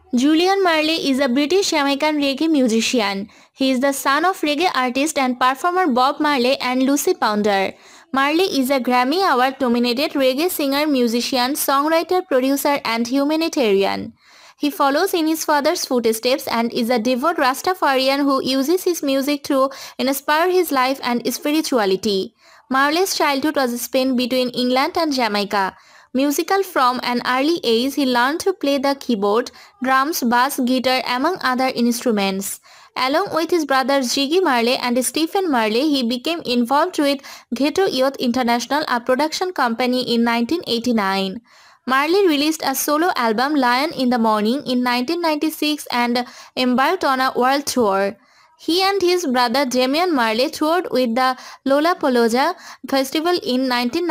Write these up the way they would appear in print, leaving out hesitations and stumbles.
Julian Marley is a British Jamaican reggae musician. He is the son of reggae artist and performer Bob Marley and Lucy Pounder. Marley is a Grammy Award-nominated reggae singer, musician, songwriter, producer, and humanitarian. He follows in his father's footsteps and is a devout Rastafarian who uses his music to inspire his life and spirituality. Marley's childhood was spent between England and Jamaica. Musical from an early age, he learned to play the keyboard, drums, bass, guitar, among other instruments. Along with his brothers Jiggy Marley and Stephen Marley, he became involved with Ghetto Youth International, a production company, in 1989. Marley released a solo album, Lion in the Morning, in 1996 and embarked on a world tour. He and his brother Damian Marley toured with the Lollapalooza Festival in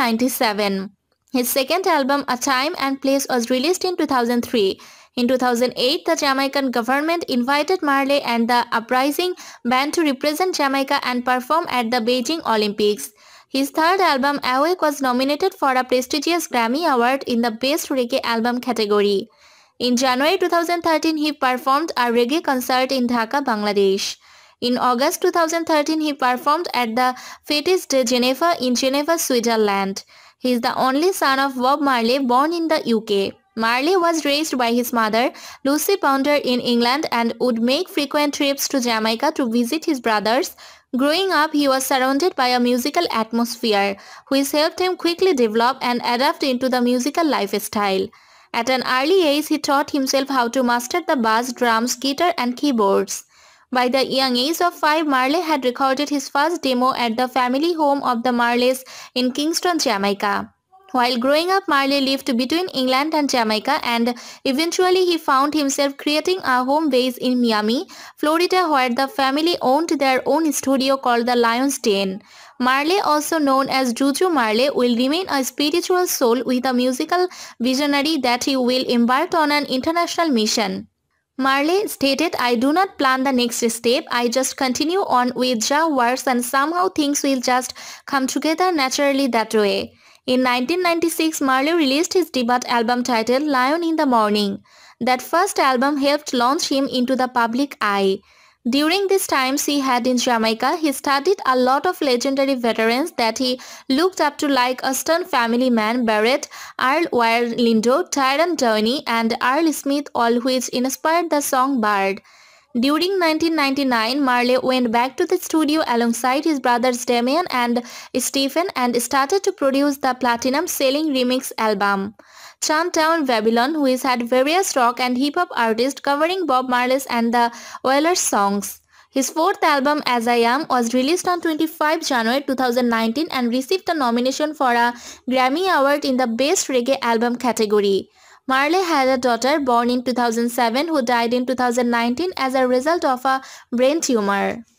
1997. His second album, A Time and Place, was released in 2003. In 2008, the Jamaican government invited Marley and the Uprising band to represent Jamaica and perform at the Beijing Olympics. His third album, Awake, was nominated for a prestigious Grammy Award in the Best Reggae Album category. In January 2013, he performed a reggae concert in Dhaka, Bangladesh. In August 2013, he performed at the Fêtes de Genève in Geneva, Switzerland. He is the only son of Bob Marley, born in the UK. Marley was raised by his mother, Lucy Pounder, in England and would make frequent trips to Jamaica to visit his brothers. Growing up, he was surrounded by a musical atmosphere, which helped him quickly develop and adapt into the musical lifestyle. At an early age, he taught himself how to master the bass, drums, guitar, and keyboards. By the young age of 5, Marley had recorded his first demo at the family home of the Marleys in Kingston, Jamaica. While growing up, Marley lived between England and Jamaica, and eventually he found himself creating a home base in Miami, Florida, where the family owned their own studio called the Lion's Den. Marley, also known as Juju Marley, will remain a spiritual soul with a musical visionary that he will embark on an international mission. Marley stated, "I do not plan the next step, I just continue on with Jah works and somehow things will just come together naturally that way." In 1996, Marley released his debut album titled Lion in the Morning. That first album helped launch him into the public eye. During these times he had in Jamaica, he studied a lot of legendary veterans that he looked up to, like Aston family man Barrett, Earl Wire Lindo, Tyrone Downey, and Earl Smith, all which inspired the song Bird. During 1999, Marley went back to the studio alongside his brothers Damian and Stephen and started to produce the platinum-selling remix album Town Babylon, which had various rock and hip-hop artists covering Bob Marley's and the Wailers songs. His fourth album, As I Am, was released on 25 January 2019 and received a nomination for a Grammy Award in the Best Reggae Album category. Marley had a daughter born in 2007 who died in 2019 as a result of a brain tumor.